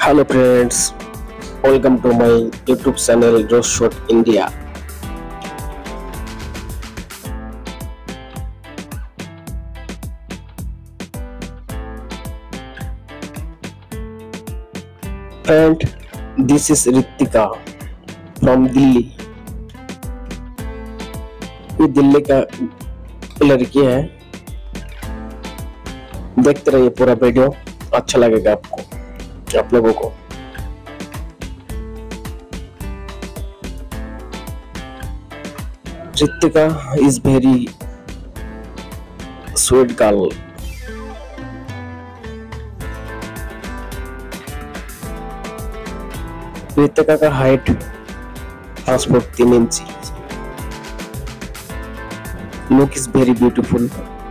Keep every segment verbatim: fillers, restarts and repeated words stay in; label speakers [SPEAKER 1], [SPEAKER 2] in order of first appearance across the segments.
[SPEAKER 1] Hello friends, welcome to my YouTube channel Rose Shot India. Friend, this is Ritika from Delhi. ये दिल्ली का लड़की है। देखते रहिए पूरा वीडियो, अच्छा लगेगा आपको, आप लोगों को। Ritika is very sweet girl. Ritika का हाइट पाँच फुट तीन inch. Look is very beautiful.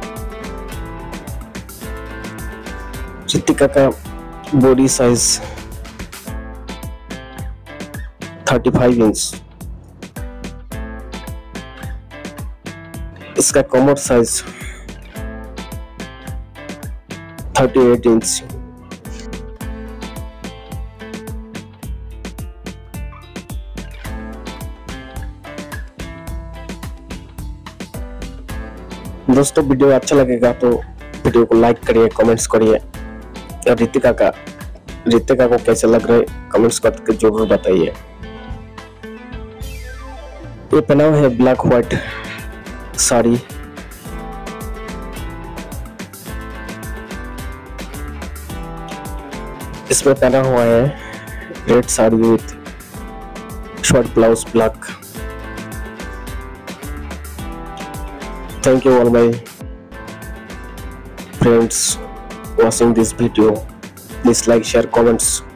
[SPEAKER 1] Ritika का बॉडी साइज पैंतीस इंच। इसका कमर साइज अड़तीस इंच। दोस्तों, वीडियो अच्छा लगेगा तो वीडियो को लाइक करिए, कमेंट्स करिए और रितिका का रितिका को कैसे लग रहा है कमेंट्स करके जरूर बताइए। ये पहना है ब्लैक व्हाइट साड़ी। इसमें पहना हुआ है red sari with short blouse black. Thank you all my friends watching this video. Please like, share, comments.